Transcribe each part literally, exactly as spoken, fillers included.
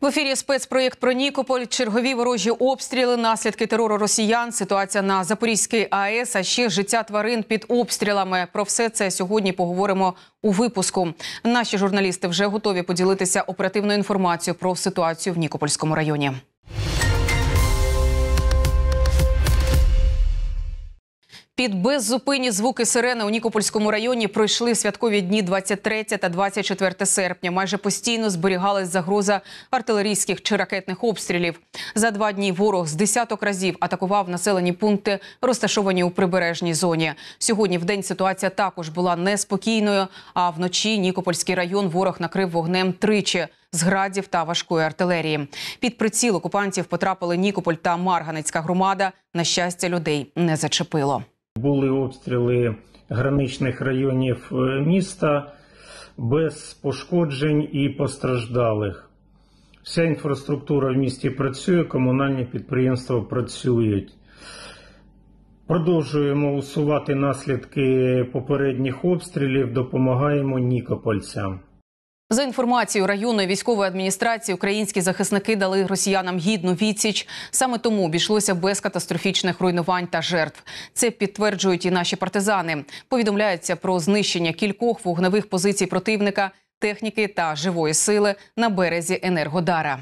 В ефірі спецпроєкт про Нікополь. Чергові ворожі обстріли, наслідки терору росіян, ситуація на Запорізькій АЕС, а ще життя тварин під обстрілами. Про все це сьогодні поговоримо у випуску. Наші журналісти вже готові поділитися оперативною інформацією про ситуацію в Нікопольському районі. Під беззупинні звуки сирени у Нікопольському районі пройшли святкові дні двадцять третє та двадцять четверте серпня. Майже постійно зберігалась загроза артилерійських чи ракетних обстрілів. За два дні ворог з десяток разів атакував населені пункти, розташовані у прибережній зоні. Сьогодні вдень ситуація також була неспокійною, а вночі Нікопольський район ворог накрив вогнем тричі з градів та важкої артилерії. Під приціл окупантів потрапили Нікополь та Марганецька громада. На щастя, людей не зачепило. Були обстріли граничних районів міста без пошкоджень і постраждалих. Вся інфраструктура в місті працює, комунальні підприємства працюють. Продовжуємо усувати наслідки попередніх обстрілів, допомагаємо нікопольцям. За інформацією районної військової адміністрації, українські захисники дали росіянам гідну відсіч. Саме тому обійшлося без катастрофічних руйнувань та жертв. Це підтверджують і наші партизани. Повідомляється про знищення кількох вогневих позицій противника, техніки та живої сили на березі Енергодара.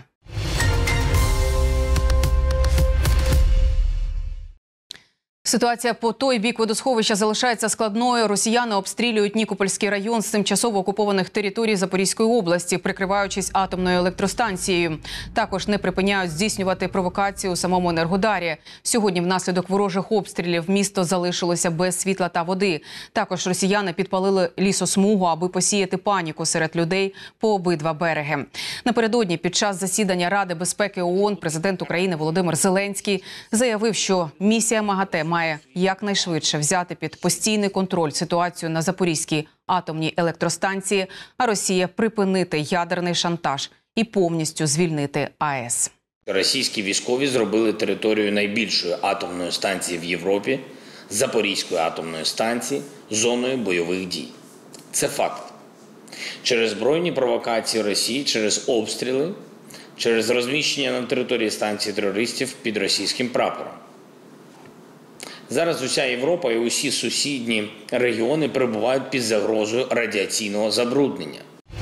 Ситуація по той бік водосховища залишається складною. Росіяни обстрілюють Нікопольський район з тимчасово окупованих територій Запорізької області, прикриваючись атомною електростанцією. Також не припиняють здійснювати провокацію у самому Енергодарі. Сьогодні внаслідок ворожих обстрілів місто залишилося без світла та води. Також росіяни підпалили лісосмугу, аби посіяти паніку серед людей по обидва береги. Напередодні під час засідання Ради безпеки ООН президент України Володимир Зеленський заявив, що місія МАГАТЕ має якнайшвидше взяти під постійний контроль ситуацію на Запорізькій атомній електростанції, а Росія припинити ядерний шантаж і повністю звільнити АЕС. Російські військові зробили територію найбільшої атомної станції в Європі, Запорізької атомної станції, зоною бойових дій. Це факт. Через збройні провокації Росії, через обстріли, через розміщення на території станції терористів під російським прапором. Зараз уся Європа і усі сусідні регіони перебувають під загрозою радіаційного забруднення.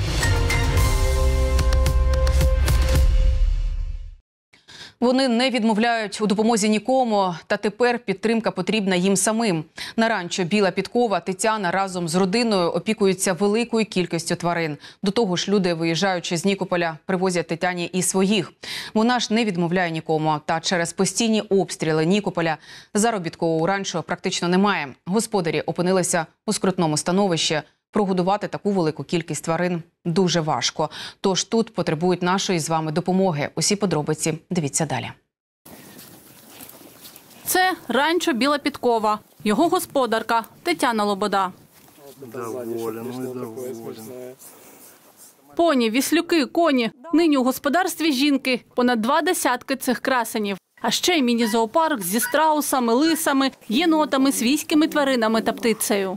Вони не відмовляють у допомозі нікому, та тепер підтримка потрібна їм самим. На ранчо «Біла Підкова» Тетяна разом з родиною опікується великою кількістю тварин. До того ж, люди, виїжджаючи з Нікополя, привозять Тетяні і своїх. Вона ж не відмовляє нікому, та через постійні обстріли Нікополя заробітку у ранчо практично немає. Господарі опинилися у скрутному становищі. Прогодувати таку велику кількість тварин дуже важко. Тож тут потребують нашої з вами допомоги. Усі подробиці дивіться далі. Це ранчо «Біла Підкова». Його господарка Тетяна Лобода. Поні, віслюки, коні. Нині у господарстві жінки понад два десятки цих красенів. А ще й міні-зоопарк зі страусами, лисами, єнотами, свійськими тваринами та птицею.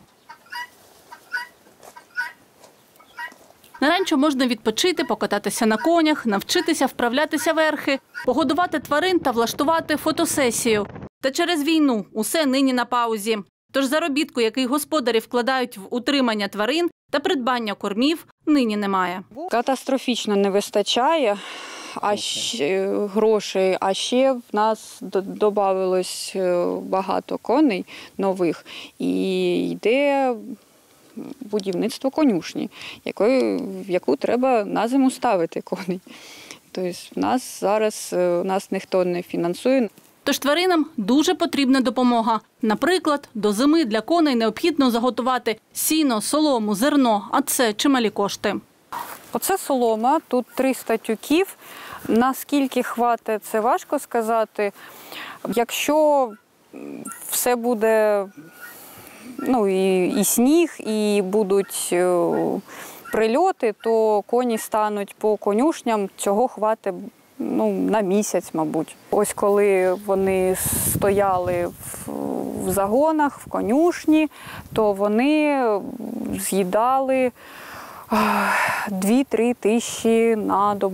На ранчо можна відпочити, покататися на конях, навчитися вправлятися верхи, погодувати тварин та влаштувати фотосесію. Та через війну усе нині на паузі. Тож заробітку, який господарі вкладають в утримання тварин та придбання кормів, нині немає. Катастрофічно не вистачає а ще, грошей, а ще в нас додавалось багато коней нових і йде будівництво конюшні, якої, в яку треба на зиму ставити коней. Тобто в нас зараз нас ніхто не фінансує. Тож тваринам дуже потрібна допомога. Наприклад, до зими для коней необхідно заготувати сіно, солому, зерно, а це чималі кошти. Оце солома, тут триста тюків. Наскільки хватить, це важко сказати. Якщо все буде, ну, і, і сніг, і будуть о, прильоти, то коні стануть по конюшням, цього хватить, ну, на місяць, мабуть. Ось коли вони стояли в, в загонах, в конюшні, то вони з'їдали дві-три тисячі на добу.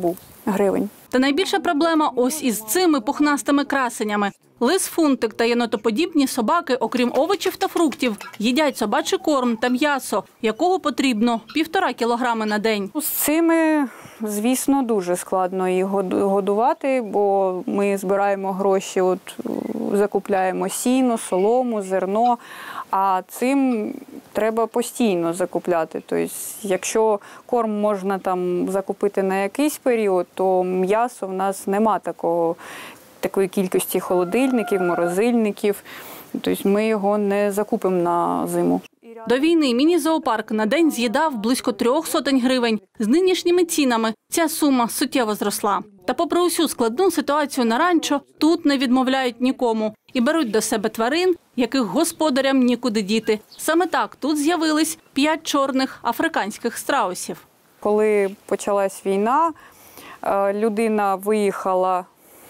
гривень. Та найбільша проблема ось із цими пухнастими красенями. Лис-фунтик та єнотоподібні собаки, окрім овочів та фруктів, їдять собачий корм та м'ясо, якого потрібно півтора кілограми на день. З цими, звісно, дуже складно їх годувати, бо ми збираємо гроші, от, закупляємо сіно, солому, зерно, а цим треба постійно закупляти. Тобто, якщо корм можна там закупити на якийсь період, то м'ясо в нас нема такого, такої кількості холодильників, морозильників. Тобто ми його не закупимо на зиму. До війни міні-зоопарк на день з'їдав близько трьох сотень гривень. З нинішніми цінами ця сума суттєво зросла. Та попри усю складну ситуацію на ранчо, тут не відмовляють нікому. І беруть до себе тварин, яких господарям нікуди діти. Саме так тут з'явились п'ять чорних африканських страусів. Коли почалась війна, людина виїхала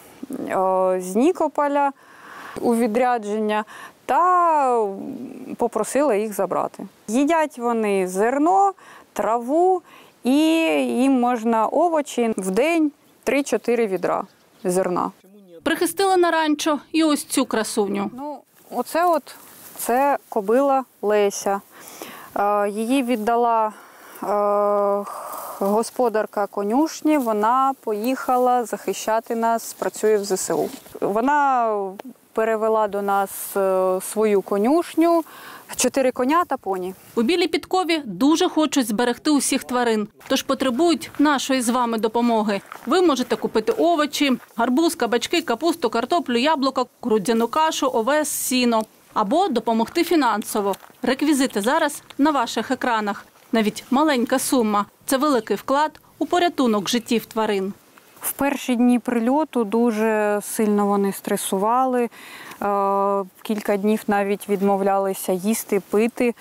з Нікополя у відрядження та попросила їх забрати. Їдять вони зерно, траву і їм можна овочі в день три-чотири відра зерна. Прихистили на ранчо і ось цю красуню. Ну, оце от, це кобила Леся. Е, її віддала е, господарка конюшні, вона поїхала захищати нас, працює в зе се у. Вона перевела до нас свою конюшню, чотири коня та поні. У Білій Підкові дуже хочуть зберегти усіх тварин, тож потребують нашої з вами допомоги. Ви можете купити овочі, гарбуз, кабачки, капусту, картоплю, яблука, крудзяну кашу, овес, сіно. Або допомогти фінансово. Реквізити зараз на ваших екранах. Навіть маленька сума – це великий вклад у порятунок життів тварин. В перші дні прильоту дуже сильно вони стресували, кілька днів навіть відмовлялися їсти, пити,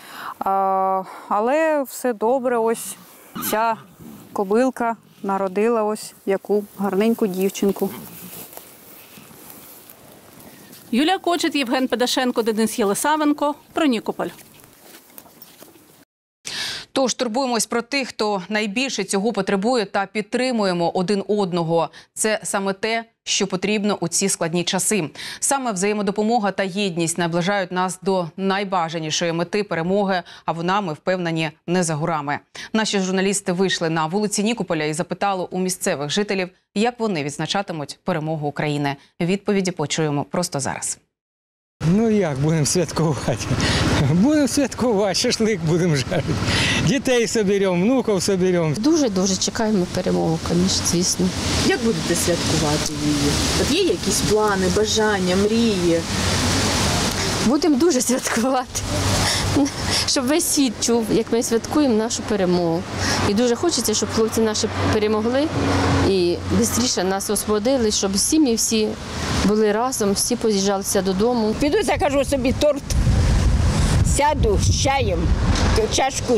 але все добре, ось ця кобилка народила ось яку гарненьку дівчинку. Юлія Кочет, Євген Педашенко, Денис Єлисавенко. Про Нікополь. Тож турбуємось про тих, хто найбільше цього потребує, та підтримуємо один одного. Це саме те, що потрібно у ці складні часи. Саме взаємодопомога та єдність наближають нас до найбажанішої мети перемоги, а вона, ми впевнені, не за горами. Наші журналісти вийшли на вулиці Нікополя і запитали у місцевих жителів, як вони відзначатимуть перемогу України. Відповіді почуємо просто зараз. Ну як будемо святкувати? Будемо святкувати, шашлик будемо жарити. Дітей соберемо, внуків соберемо. Дуже-дуже чекаємо перемогу, звісно. Як будете святкувати її? От є якісь плани, бажання, мрії? Будемо дуже святкувати, щоб весь світ чув, як ми святкуємо нашу перемогу. І дуже хочеться, щоб хлопці наші перемогли і швидше нас освободили, щоб сім'ї всі були разом, всі поз'їжджалися додому. Піду, закажу собі торт, сяду з чаєм, чашку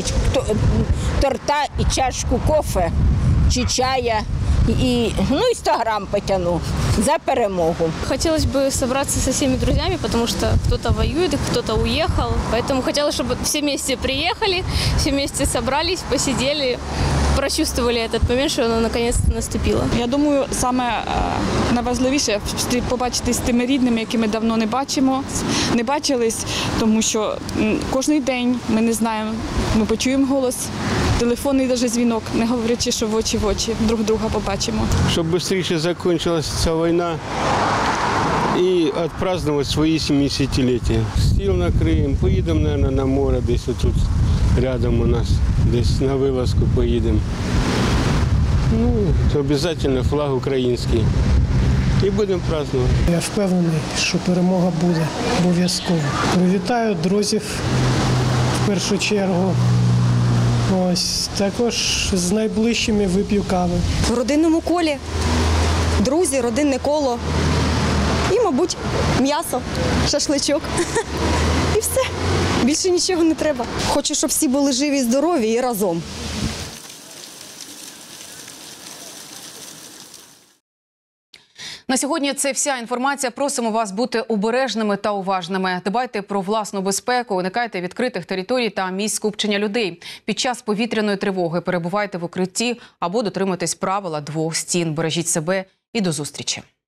торта і чашку кофе чи чая. И, ну и сто грамм потяну за перемогу. Хотелось бы собраться со всеми друзьями, потому что кто-то воюет, кто-то уехал. Поэтому хотелось, чтобы все вместе приехали, все вместе собрались, посидели, прочувствовали этот момент, що воно наконец-то наступило. Я думаю, саме найважливіше побачитись з тими рідними, які ми давно не бачимо, не бачились, тому що кожен день ми не знаємо, ми почуємо голос, телефонний навіть дзвінок, не говорячи, що в очі в очі друг друга побачимо. Щоб швидше закінчилася ця війна і відпразнувати свої сімдесятиліття. Стіл накриємо, поїдемо, мабуть, на море, десь тут рядом у нас, десь на вилазку поїдемо. Ну, обов'язково флаг український. І будемо празднувати. Я впевнений, що перемога буде обов'язково. Привітаю друзів в першу чергу. Ось, також з найближчими вип'ю кави. В родинному колі, друзі, родинне коло і, мабуть, м'ясо, шашличок. І все. Більше нічого не треба. Хочу, щоб всі були живі, здорові і разом. На сьогодні це вся інформація. Просимо вас бути обережними та уважними. Дбайте про власну безпеку, уникайте відкритих територій та місць скупчення людей. Під час повітряної тривоги перебувайте в укритті або дотримуйтесь правила двох стін. Бережіть себе і до зустрічі.